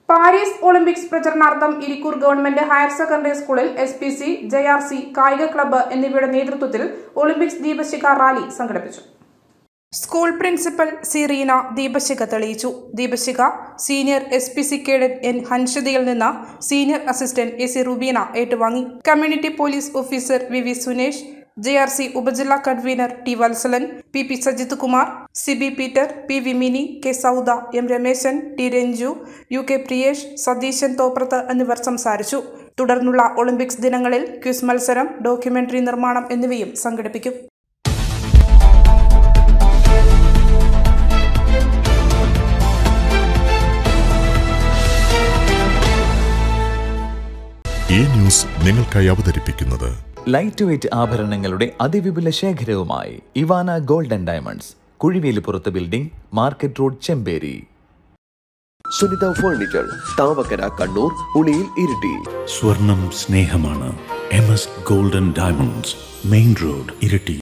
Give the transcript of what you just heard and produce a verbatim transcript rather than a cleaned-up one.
Paris Olympics പ്രചരണാർത്ഥം Irikkur government higher secondary സ്കൂളിൽ S P C, J R C, കായിക club എന്നിവയുടെ നേതൃത്വത്തിൽ ഒളിമ്പിക്സ് ദീപശിഖ റാലി സംഘടിപ്പിച്ചു. സ്കൂൾ പ്രിൻസിപ്പൽ സി റീന ദീപശിഖ തെളിയിച്ചു. ദീപശിഖ senior S P C cadet N ഹൻഷദയിൽ നിന്ന് senior assistant A C Rubeena ഏറ്റുവാങ്ങി. Community police officer V V Sunesh, J R C ഉപജില്ലാ കൺവീനർ T Valsalan, P P Sajith Kumar, C B Peter, P V Mini, K Sauda, M Rameshan, T Ranju, U K Priyesh, Satheesan Thoprath എന്നിവർ സംസാരിച്ചു. തുടർന്നുള്ള Olympics ദിനങ്ങളിൽ quiz മത്സരം, ഡോക്യുമെന്ററി നിർമ്മാണം എന്നിവയും സംഘടിപ്പിക്കും. ഈ ന്യൂസ് നിങ്ങൾക്കായി അവതരിപ്പിക്കുന്നത് ലൈറ്റ് വെയ്റ്റ് ആഭരണങ്ങളുടെ അതിവിപുല ശേഖരവുമായി Ivana gold and diamonds, Kuzhivelippurath building, market road, Chemperi. Sunitha furniture, Thavakkara, Kannur, Uliyil, Iritty. സ്വർണം സ്നേഹമാണ്. M S gold and diamonds, main road, Iritty.